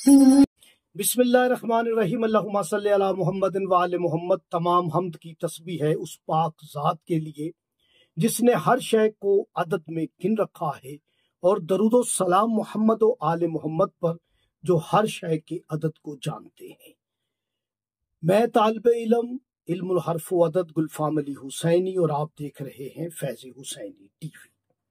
بسم اللہ الرحمن الرحیم، اللہم صلی علی محمد و آل محمد۔ تمام حمد کی تسبیح ہے اس پاک ذات کے لیے جس نے ہر شے کو عدد میں گن رکھا ہے، اور درود و سلام محمد و آل محمد پر جو ہر شے کے عدد کو جانتے ہیں۔ میں طالب علم الحرف و عدد گلفام علی حسینی، اور آپ دیکھ رہے ہیں فیض حسینی ٹی وی۔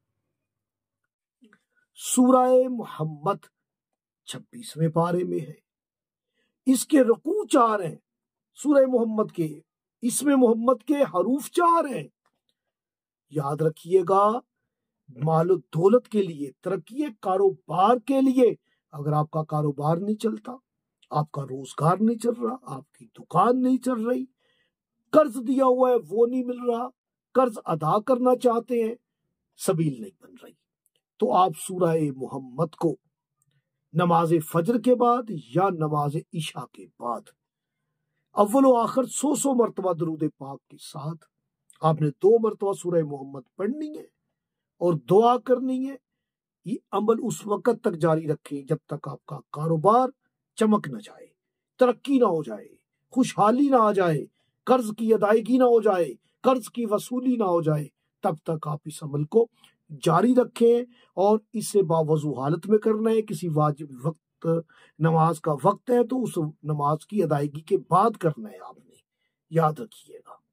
سورہ محمد 26ویں پارے میں ہے، اس کے رکوع 4 ہیں۔ سورہ محمد کے اسم محمد کے حروف 4 ہیں۔ یاد رکھیے گا، مال و دولت کے لیے، ترقی کاروبار کے لیے، اگر آپ کا کاروبار نہیں چلتا، آپ کا روزگار نہیں چل رہا، آپ کی دکان نہیں چل رہی، قرض دیا ہوا ہے وہ نہیں مل رہا، قرض ادا کرنا چاہتے ہیں، سبیل نہیں بن رہی، تو آپ سورہ محمد کو نماز فجر کے بعد یا نماز عشاء کے بعد اول و آخر 100 مرتبہ درود پاک کے ساتھ آپ نے 2 مرتبہ سورہ محمد پڑھنی ہے اور دعا کرنی ہے۔ یہ عمل اس وقت تک جاری رکھیں جب تک آپ کا کاروبار چمک نہ جائے، ترقی نہ ہو جائے، خوشحالی نہ آ جائے، قرض کی ادائیگی نہ ہو جائے، قرض کی وصولی نہ ہو جائے، تب تک آپ اس عمل کو جاری رکھیں، اور اسے باوضو حالت میں کرنا ہے۔ کسی واجب وقت نماز کا وقت ہے تو اس نماز کی ادائیگی کے بعد کرنا ہے، آپ نے یاد رکھیے گا۔